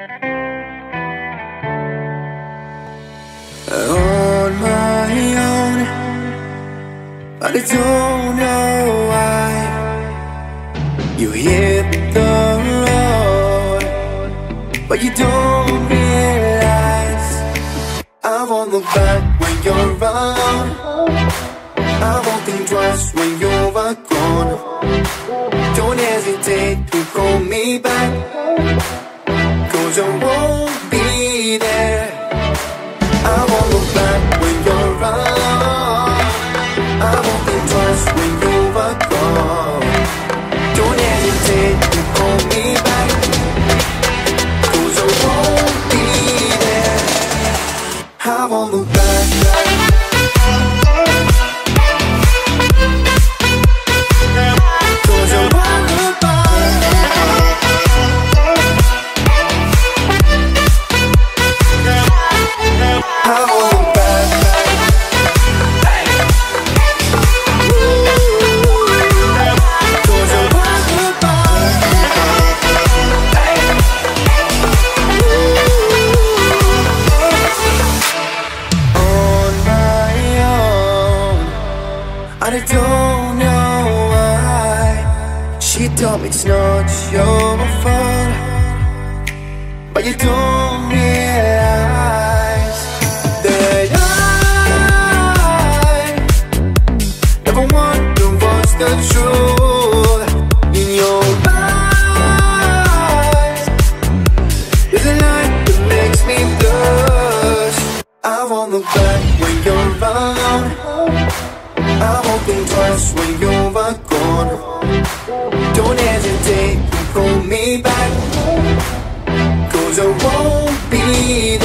On my own, but I don't know why. You hit the road, but you don't realize I won't look back when you're around. I won't think twice when you're gone. Don't hesitate to call me back, 'cause I won't be there. I won't look back when you're around. I won't think twice when you're gone. Don't hesitate to call me back, 'cause I won't be there. I won't look back. I don't know why. She told me it's not your fault, but you don't realize that I never wonder what's the truth in your eyes. There's a light that makes me blush. I won't look back when you're around. I won't think twice when you're gone. Don't hesitate to call me back, 'cause I won't be there.